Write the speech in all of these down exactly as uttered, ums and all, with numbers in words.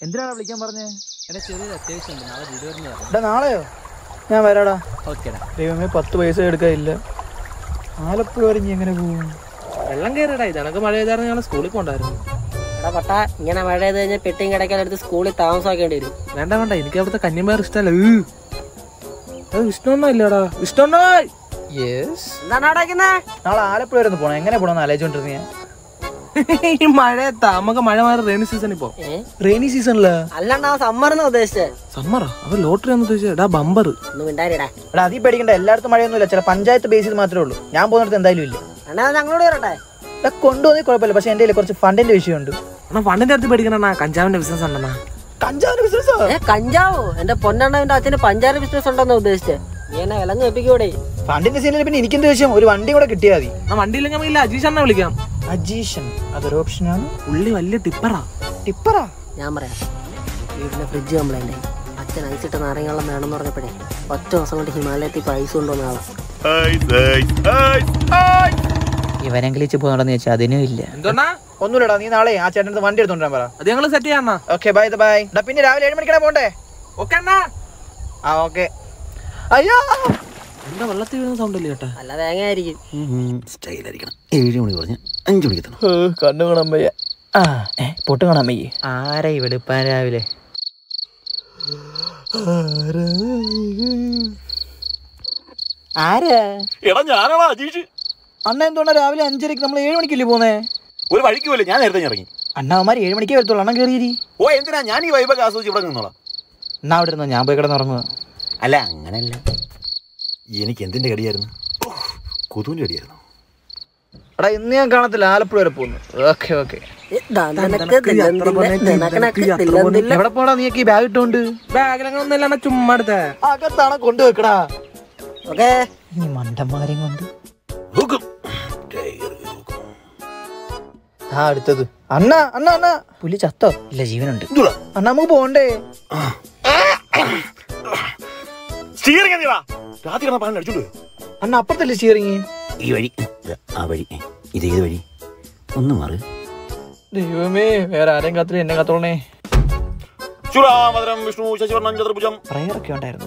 എന്തിനാണ് വിളിക്കാൻ പറഞ്ഞേ? എടാ ചെറിയൊരു അത്യാവശ്യമുണ്ട്, നാളെ വീട് വരുന്ന പറഞ്ഞു. എടാ നാളെയോ? ഞാൻ വരാടാ. ഓക്കേടാ. ദൈവമേ, പത്ത് പൈസ എടുക്കാനില്ല. ആലപ്പുഴ വരെ നീ എങ്ങനെ പോകും? വെള്ളം കയറിയടാ, ഇതണക്ക് മഴ ചെയ്തായിരുന്നു ഞങ്ങൾ സ്കൂളിൽ പോകണ്ടായിരുന്നു. എടാ പട്ട, ഇങ്ങനെ മഴ ചെയ്ത് കഴിഞ്ഞാൽ പെട്ടിയും കിടക്കാനെടുത്ത് സ്കൂളിൽ താമസമാക്കേണ്ടി വരും. വേണ്ട വേണ്ട, എനിക്ക് അവിടുത്തെ കന്യമാർ ഇഷ്ടമല്ല. ഇഷ്ടമൊന്നും ഇല്ലടാ. ഇഷ്ടമുണ്ടോ? എന്താണ് അടയ്ക്കുന്നേ? നാളെ ആലപ്പുഴ വരെ ഒന്ന് പോണം. എങ്ങനെ പോണെന്ന് ആലോചിച്ചോണ്ടിരുന്ന ഈ മഴയത്താ നമുക്ക് മഴ മാറി റെയിനി സീസണിൽ പോ. റെയിനി സീസണില് അല്ലാണ്ട് ആ സമ്മർന്ന് ഉദ്ദേശിച്ചേ. സമ്മറാ? അവർ ലോട്ടറി എന്ന് ഉദ്ദേശിച്ചാ ബമ്പർ. ഒന്നും മിണ്ടാരിടാ. എടാ അതീ പേടിക്കണ്ട, എല്ലായിടത്തും മഴയൊന്നുമില്ല. ചില പഞ്ചായത്ത് ബേസിൽ മാത്രമേ ഉള്ളൂ. ഞാൻ പോകുന്നിടത്ത് എന്തായാലും ഇല്ല. എന്നാ ഞങ്ങളോട് വരട്ടെ? എടാ കൊണ്ടുപോകുന്ന കുഴപ്പമില്ല, പക്ഷെ എന്റെ കുറച്ച് ഫണ്ടിന്റെ വിഷയമുണ്ട്. എന്നാ ഫണ്ടിന്റെ അടുത്ത് പേടിക്കണ, കഞ്ചാവിന്റെ ബിസിനസ് ഉണ്ടെന്നാ. കഞ്ചാവിന്റെ ബിസിനസ്? ഏ കഞ്ചാവോ? എന്റെ പൊന്നണ്ണന്റെ അച്ഛന് പഞ്ചാര ബിസിനസ് ഉണ്ടെന്ന് ഉദ്ദേശിച്ചേ. നീ എന്നെ വിലങ്ങ് വെപ്പിക്കൂടെ? ഫണ്ടിന്റെ സീനിൽ പിന്നെ എനിക്കെന്ത് വിഷയം? ഒരു വണ്ടി കൂടെ കിട്ടിയാൽ മതി. വണ്ടിയില്ലെങ്കിൽ ഇല്ല, അജീഷ് അണ്ണ വിളിക്കാം. അജീഷൻ അതൊരു ഓപ്ഷനാണ്. പുള്ളി വലിയ ടിപ്പറാ. ടിപ്പറാ? ഞാൻ പറയാം, വീടിന്റെ ഫ്രിഡ്ജ് കംപ്ലൈന്റ്. അച്ഛൻ ഐസിട്ട് നാരങ്ങളും വേണമെന്ന് പറഞ്ഞപ്പോഴേ ഒറ്റ ദിവസം കൊണ്ട് ഹിമാലയത്തിൽ ഐസ് കൊണ്ടുവന്ന ആളാ. ഇവനെങ്കിലും ഇച്ച് പോകണമെന്ന് വെച്ചാൽ അതിനും ഇല്ല. എന്തോന്നാ? ഒന്നുമില്ലടാ, നീ നാളെ ആ ചേട്ടൻ വണ്ടി എടുത്തോണ്ടാൻ പറ. അത് ഞങ്ങള് സെറ്റ് ചെയ്യാം. Okay bye bye. പിന്നെ രാവിലെ ഏഴ് മണിക്കണേ പോണ്ടേ? ഓക്കെ അണ്ണാ. ആ ഓക്കെ. അയ്യോ, എന്താ വെള്ളത്തിൽ വീഴുന്ന സൗണ്ട് അല്ലേ ചേട്ടാ? അല്ല തേങ്ങയായിരിക്കും. സ്റ്റൈലായിരിക്കണം. ഏഴ് മണി പറഞ്ഞ് അഞ്ചു മണിക്ക് എത്തണം. കണ്ണു കാണാൻ വയ്യ. ആ ഏ പൊട്ട് കാണാൻ വയ്യ. ആരാ വെളുപ്പാൻ രാവിലെ? ആരാ? എടാ ഞാനാണോ അജീഷ്. അണ്ണ എന്തുകൊണ്ടാ രാവിലെ അഞ്ചരക്ക് നമ്മൾ ഏഴ് മണിക്കല്ലേ പോന്നേ? ഒരു വഴിക്ക് പോലെ ഞാൻ നേരത്തെ ഇറങ്ങി. അണ്ണാവന്മാർ ഏഴ് മണിക്കേ വരത്തുള്ളൂ. അണ്ണൻ കയറിയിരി. ഓ എന്തിനാ, ഞാൻ ഈ വൈബൊക്കെ ആസ്വദിച്ച് ഇവിടെ നിന്നോളാം. എന്നാ അവിടെ ഇരുന്നോ, ഞാൻ പോയി കിടന്നുറങ്ങുക. അല്ല അങ്ങനല്ല, എനിക്ക് എന്തിന്റെ കടിയായിരുന്നു? കൊതുവിന്റെ കടിയായിരുന്നു. എടാ ഇന്ന് ഞാൻ കാണത്തില്ല, ആലപ്പുഴ വരെ പോകുന്നു. Okay okay. എവിടെ പോടാ നീ? ഈ ബാഗ് ഇട്ടോണ്ട് ബാഗിലൊന്നും ഇല്ല, ചുമ്മാ എടുത്തേ അകത്താണ് കൊണ്ടുവെക്കടാ. ഓക്കെ, ഈ മണ്ടന്മാരെയും കൊണ്ട്. ആ അടുത്തത് അണ്ണ അണ്ണ അണ്ണ പുലി ചത്തോ? ഇല്ല, ജീവനുണ്ട്. അണ്ണ നമുക്ക് പോണ്ടേ? അണ്ണ അപ്പുറത്തല്ലേ സ്റ്റിയറിങ്? ഈ വഴി, ആ വഴി, ഇത് ഏത് വഴി? ഒന്ന് മാറ്. ദൈവമേ, വേറെ ആരെയും കാത്തില്ല, എന്നെ കാത്തോളണേ. വിഷ്ണു ശശിവർണ്ണൻ ചതുർഭുജം. പ്രയറൊക്കെ ഉണ്ടായിരുന്നു.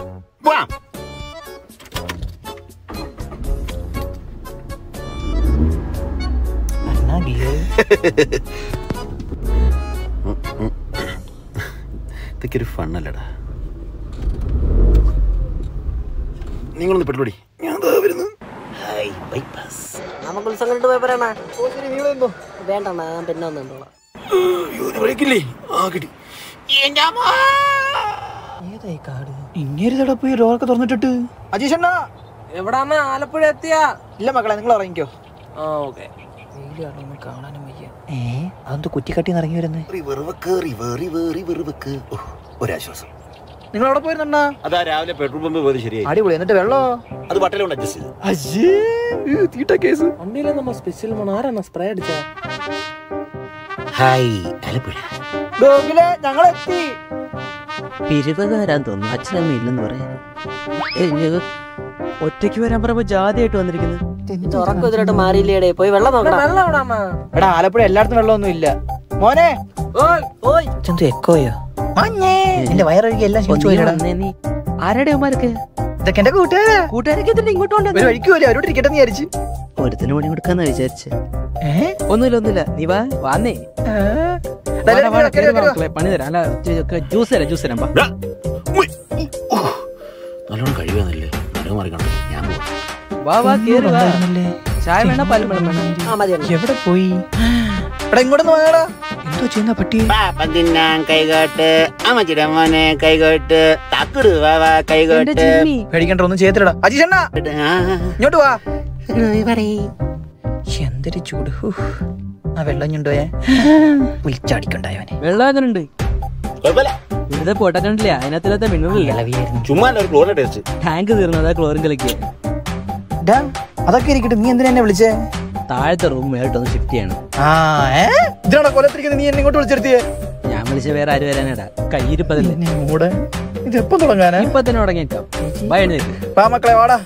ഇതൊക്കെ ഒരു ഫണ്ണല്ലടാ. നിങ്ങളൊന്ന് പെട്ടോടി, ഞാൻ വരുന്നു. Hi bypass. നമുക്ക് ഉത്സവം കണ്ടിട്ട് പോയി പറയണ. വേണ്ട, ഞാൻ പിന്നെ വന്നിട്ടുള്ളൂ. ഏതായി കാട്? ഇങ്ങനെ പോയി ഡോറൊക്കെ തുറന്നിട്ടിട്ട്. അജീഷണ്ണ എവിടാണ്? ആലപ്പുഴ എത്തിയാ? ഇല്ല മക്കളെ, നിങ്ങൾ ഇറങ്ങിക്കോ. ആ ഓക്കെ. കാണാനും വയ്യ. ഏ അതെന്ത് കുറ്റിക്കട്ടി ഇറങ്ങി വരുന്നേ? ഒരാശ്വാസം. നിങ്ങൾ അവിടെ പോയിരുന്നാ? അതാ രാവിലെ പെട്രോൾ പമ്പ് പോയത് ശരിയായി. അടിപൊളി. എന്നിട്ട് വെള്ളോ? അത് ബട്ടലുകൊണ്ട് അഡ്ജസ്റ്റ് ചെയ്തു. വണ്ടിയിലെ നമ്മ സ്പെഷ്യൽ മണം. ആരാണ് സ്പ്രേ അടിച്ച? ഹായ് ആലപ്പുഴ. ഞങ്ങളെത്തി. പിരിവതാരാൻ തോന്നുന്നു. അച്ഛനമ്മ ഇല്ലെന്ന് പറയാൻ. ഒറ്റയ്ക്ക് വരാൻ പറയുമ്പോ ജാതിയായിട്ട് വന്നിരിക്കുന്നത്. ഉറക്കത്തിലോട്ട് മാറിയില്ലേടേ, പോയി വെള്ളം നോക്കണം. വെള്ളം എവിടാ? എടാ ആലപ്പുഴ എല്ലായിടത്തും വെള്ളമൊന്നും ഇല്ല മോനെ. എക്കോയോ? എന്റെ വയറൊഴുകി എല്ലാം ആരുടെ ഉമാർക്ക്? ഇതൊക്കെ എന്റെ കൂട്ടുകാരാ. കൂട്ടുകാരൊക്കെ ഇങ്ങോട്ട് വഴിക്ക് പോലെ അവരോട് ഇരിക്കട്ടെ എന്ന് വിചാരിച്ചു. ഒരുത്തിന് പണി കൊടുക്കാന്ന് വിചാരിച്ചേ. ഒന്നുമില്ല ഒന്നുമില്ല, നീ വാ വാന്നേ. പണി തരാം. അല്ല ജ്യൂസ് തരാം ജ്യൂസ് തരാം. നല്ലോണം കഴിയുവാന്നല്ലേ? നല്ലോണം മാറിക്കണം. ഞാൻ വാ വാ കേറി വാ. ചായ വേണോ പാലും വേണം? എവിടെ പോയി? എടാ ഇങ്ങോട്ടൊന്ന് വാടാ. എന്തോ ചെയ്യുന്ന പട്ടി? കൈകോട്ട് അമ്മച്ചിടമ്മോനെ കൈകോട്ട് തക്കുടു വാ കൈകോട്ട്. പേടിക്കണ്ട, ഒന്നും ചെയ്യത്തില്ലടാ. അജീഷണ്ണ ഇങ്ങോട്ട് വാ. എന്തൊരു ചൂട്. ആ വെള്ളം ഞുണ്ടോയെ വിളിച്ചടിക്കണ്ടായവനെ. വെള്ളാക്കുന്നുണ്ട്. വെറുതെ പൊട്ടക്കണ്ടില്ല, അതിനകത്തില്ലാത്ത മിനറൽ. ചുമ്മാ ഒരു ക്ലോറിൻ ടേസ്റ്റ്. ടാങ്ക് തീർന്നതാ ക്ലോറിൻ കലക്കിയ. അതൊക്കെ ഇരിക്കട്ടെ, നീ എന്തിനാ എന്നെ വിളിച്ചേ? താഴത്തെ റൂം മേലോട്ടൊന്ന് ഷിഫ്റ്റ് ചെയ്യണം. ആ ഇതിനാണോ കൊലത്തിരിക്കുന്നത്? നീ എന്നെ ഇങ്ങോട്ട് വിളിച്ചെടുത്തിയേ? ഞാൻ വിളിച്ച വേറെ ആര് വരാനാടാ? കയ്യിരിപ്പതല്ലേ. ഇത് എപ്പം തുടങ്ങാനാ? ഇപ്പൊ തന്നെ തുടങ്ങിട്ടോ. വാ മക്കളെ വാടാ.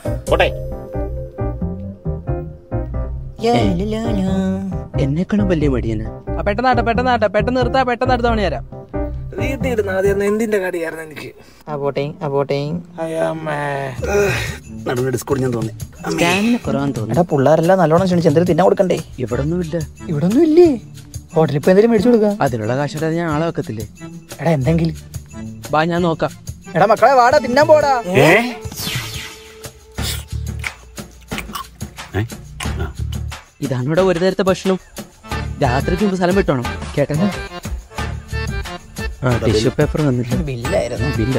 എന്നെക്കാളും വലിയ മടിയന്. പെട്ടെന്നാട്ടെ പെട്ടെന്നാട്ടെ പെട്ടെന്ന് നിർത്താ പെട്ടെന്ന് അടുത്ത പണി തരാം. വീട്ടിൽ ഇരുന്ന് ആദ്യം എന്തിന്റെ കടിയായിരുന്നു എനിക്ക്. ആ പോട്ടെ ആ പോട്ടെ. അയ്യമ്മേ നടുവിന് ഡിസ്കോഡ് ഞാൻ തോന്നി. കുറവാന്ന് തോന്നുന്നു. എടാ പിള്ളേരെല്ലാം നല്ലോണം ക്ഷണിച്ച് എന്തെങ്കിലും തിന്നാൻ കൊടുക്കണ്ടേ? ഇവിടെ ഒന്നുമില്ല. ഇവിടെ ഒന്നും ഇല്ലേ? ഹോട്ടലിൽ ഇപ്പൊ എന്തെങ്കിലും മേടിച്ചു കൊടുക്കാം. അതിനുള്ള കാശ് ഞാൻ ആളെ വെക്കത്തില്ലേ? എടാ എന്തെങ്കിലും ബാ ഞാൻ നോക്കാം. എടാ മക്കളെ വാടാ തിന്നാൻ പോടാ. ഇതാണ് ഇവിടെ ഒരു നേരത്തെ ഭക്ഷണം. രാത്രിക്ക് മുമ്പ് സ്ഥലം വിട്ടോണം കേട്ടോ. ടിഷ്യൂ പേപ്പർ വന്നില്ല. ബില്ലായിരുന്നു. ബില്ല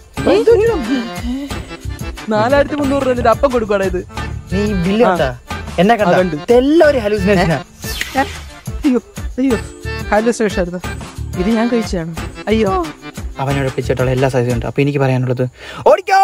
നാലായിരത്തി മുന്നൂറ് രൂപ അപ്പം കൊടുക്കുവാടാ ഇത്. നീ ബില്ല് കണ്ടാ? എന്നെ കണ്ടു. കണ്ടു. ഇതെല്ലാം ഒരു ഹലൂസിനേഷനാ. അയ്യോ അയ്യോ ഹാലുസിനേഷൻ ആയിരുന്നു ഇത്. ഞാൻ കഴിച്ചതാണ്. അയ്യോ അവനെ ഒഴിപ്പിച്ചിട്ടുള്ള എല്ലാ സൈസും ഉണ്ട്. അപ്പൊ എനിക്ക് പറയാനുള്ളത് ഓടിക്കോ.